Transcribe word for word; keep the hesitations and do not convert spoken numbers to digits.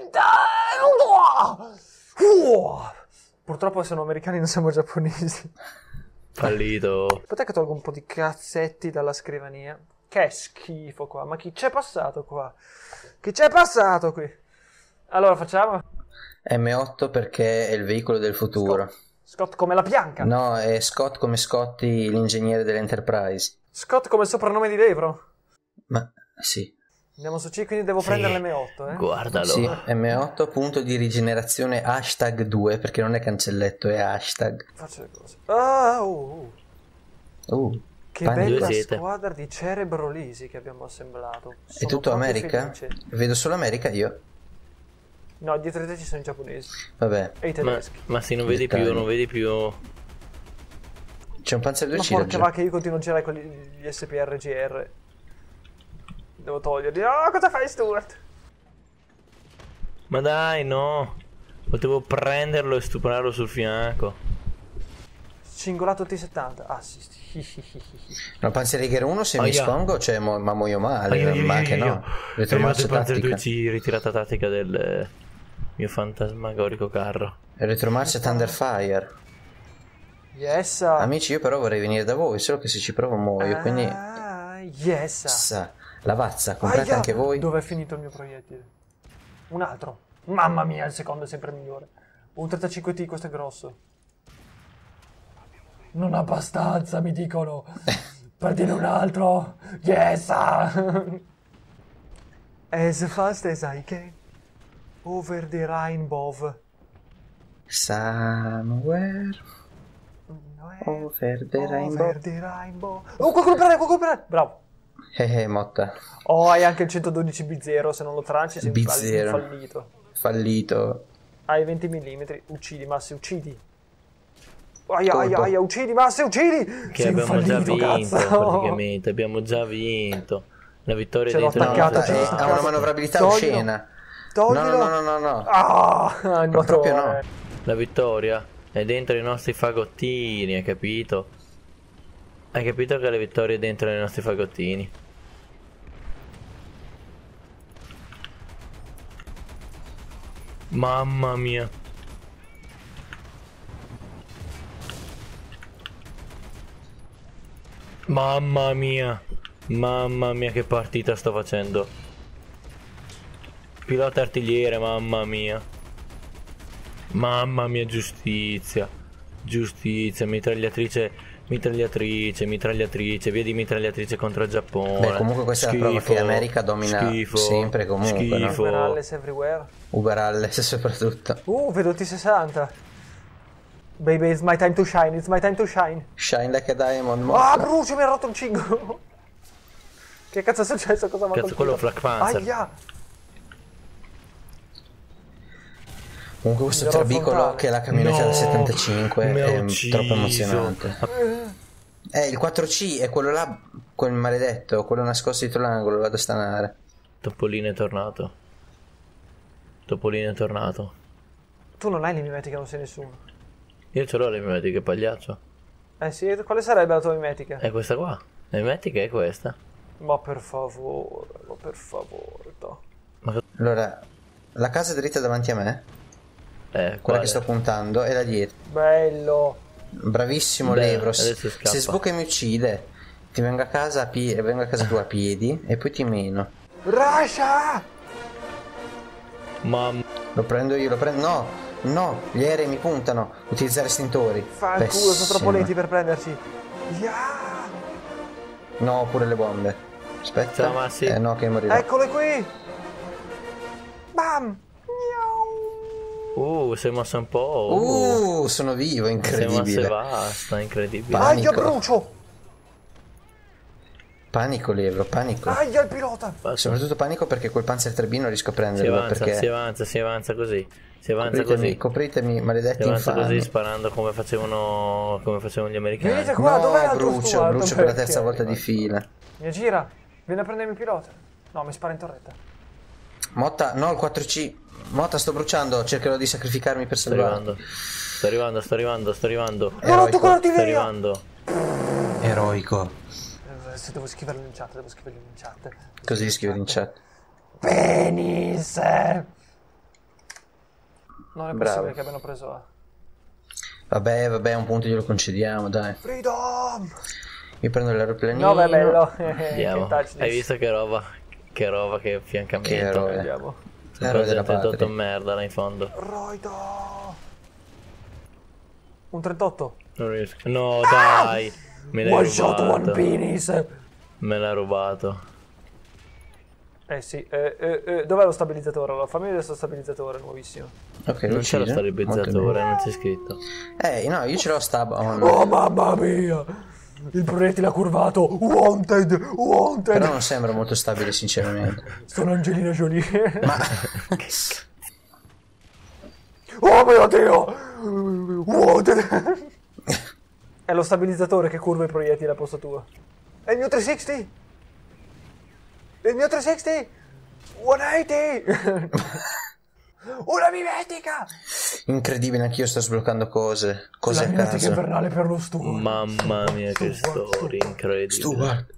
Purtroppo siamo americani, non siamo giapponesi. Fallito. Aspetta che tolgo un po' di cazzetti dalla scrivania. Che schifo qua. Ma chi c'è passato qua? Chi c'è passato qui? Allora facciamo M otto perché è il veicolo del futuro. Scott, Scott come la pianca. No, è Scott come Scotty, l'ingegnere dell'Enterprise. Scott come il soprannome di Devro. Ma sì. Andiamo su C, quindi devo Sì. prendere l'M otto, eh? Guardalo. Sì, M otto punto di rigenerazione hashtag due, perché non è cancelletto, è hashtag. Faccio le cose. Ah, oh, oh. Uh, Che Panico. bella Dove siete? squadra di cerebrolisi che abbiamo assemblato. è Sono tutto proprio America? felice. Vedo solo America io. No, dietro di te ci sono i giapponesi Vabbè, e i Ma, tedeschi. ma sì, non vedi Dettagli. più, non vedi più. c'è un Panzer due Ma C porca laggiù. vacca, io continuo a girare con gli S P R G R. Devo toglierli. Oh, cosa fai, Stuart? Ma dai, no. Potevo prenderlo e stuprarlo sul fianco. Cingolato T settanta. Ah, sì, sì. No, Panzerjäger uno se mi Aia. espongo, cioè, mo- ma muoio male, Aia, aia, ma aia, anche aia. no. È Retromarcia arrivato il Panzer tattica. due C, ritirata tattica del eh, mio fantasmagorico carro. Retromarcia Thunderfire. Yes. Amici, io però vorrei venire da voi, solo che se ci provo muoio, quindi... Ah, yes. Sa, la vazza, comprate Aia, anche voi. Dove è finito il mio proiettile? Un altro. Mamma mia, il secondo è sempre migliore. Un trentacinque T, questo è grosso. Non abbastanza, mi dicono. Prendine un altro. Yes. As fast as I can. Over the rainbow. Somewhere over the rainbow. Over the rainbow. Oh, qualcuno prende, qualcuno prende. Bravo. Eh, eh, Motta. Oh, hai anche il centododici B zero, se non lo tranci sei un B fall- zero. fallito. Fallito. Hai venti millimetri, uccidi Massi, uccidi. Aia, Colpo. aia, aia, uccidi Massi, uccidi! Che Sei un abbiamo già fallito, vinto, cazzo. praticamente. Abbiamo già vinto. La vittoria Ce l'ho dentro No, attaccato, Motta, ce l'ho eh, attaccato. ha una manovrabilità Toglilo. oscena. Toglilo. No, no, no, no, no, no. Ah, il Ma proprio motore. no. La vittoria è dentro i nostri fagottini, hai capito? Hai capito che la vittoria è dentro i nostri fagottini? Mamma mia. Mamma mia. Mamma mia che partita sto facendo. Pilota artigliere, mamma mia. Mamma mia, giustizia. Giustizia, mitragliatrice. Mitragliatrice, mitragliatrice, via di mitragliatrice contro il Giappone. Beh, comunque questa è la prova che America domina sempre, comunque, no? schifo. Uberalles everywhere. Uberalles soprattutto. Uh, vedo T sessanta. Baby, it's my time to shine, it's my time to shine. Shine like a diamond. Ah, Motta. brucio, mi ha rotto un cingolo. Che cazzo è successo? Cosa mi ha Cazzo, quello è Flak Panzer. Aia. Comunque questo Migliorò il trabicolo frontale. che è la camionetta No, del settantacinque mi ha è ucciso. troppo emozionante. Eh, il quattro C è quello là, quel maledetto, quello nascosto dietro l'angolo, lo vado a stanare. Topolino è tornato. Topolino è tornato. Tu non hai le mimetiche, non sei nessuno. Io ce l'ho le mimetiche, pagliaccio. Eh sì, quale sarebbe la tua mimetica? È questa qua. La mimetica è questa. Ma per favore, ma per favore, to. Ma Allora, la casa dritta davanti a me, eh, quella quale? che sto puntando, è là dietro. Bello. Bravissimo Beh, Levros. adesso scappa. Se sbuca e mi uccide, ti vengo a casa a, pie- vengo a casa tua a piedi e poi ti meno. Rasha! Mamma. Lo prendo io, lo prendo. No, no, gli aerei mi puntano. Utilizzare estintori. Fa il culo, sono troppo lenti per prenderci. Yeah! No, pure le bombe. Aspetta. Ciao, Massi. Eh no, che morirò. Eccole qui! Bam! Uh, sei mossa un po'. Uh, Uh, sono vivo, sei mossa e incredibile. basta, incredibile. Pa- Aia, Panico. brucio! Panico, Levro, panico. Aia, il pilota! Basta. Soprattutto panico perché quel Panzer tre B non riesco a Si prenderlo. avanza, perché si avanza, si avanza così. Si avanza copritemi, così. copritemi, Si maledetti avanza così infami. sparando come facevano come facevano gli americani. Venite qua, dov'è No, l'altro brucio, Stuart? brucio per la Perché? terza volta di fila. Mi gira, vieni a prendermi il pilota. No, mi spara in torretta. Motta, no, il quattro C. Motta, sto bruciando, cercherò di sacrificarmi per Sto salvarti. arrivando. Sto arrivando, sto arrivando, sto arrivando. Non ho tu con Sto l'artiglieria! arrivando. Eroico. Adesso devo scriverlo in chat, devo scriverlo in chat. Così scrivi in chat. Penis! Non è Bravo. possibile che abbiano preso A. Vabbè, vabbè, un punto glielo concediamo, dai. Freedom! Io prendo l'aeroplanino. No, beh, bello. Andiamo. Che touch Hai this. visto che roba? Che roba, che Che affiancamento. roba. Andiamo. Sempre Eroe della gente tutto patria. merda là in fondo. Roido! Un trentotto. Non riesco. No, dai. Me l'hai One shot, one rubato. penis. Me l'ha rubato. Eh sì, eh, eh, eh, dov'è lo stabilizzatore? Allora, fammi vedere questo stabilizzatore nuovissimo. Ok, Non c'è lo ucciso. Molto stabilizzatore, non c'è scritto. bene. Eh, no, io ce l'ho stab on. Oh mamma mia! Il proiettile ha curvato! Wanted! Wanted! Però non sembra molto stabile, sinceramente. Sono Angelina Jolie! Ma Oh mio Dio! Wanted! È lo stabilizzatore che curva i proiettili a posto tuo. È il mio trecentosessanta! È il mio trecentosessanta! centottanta! Una mimetica! incredibile, anch'io sto sbloccando cose. Cose La a mimetica caso. invernale per lo studio. Mamma mia, che Stuart, storia incredibile. Stuart.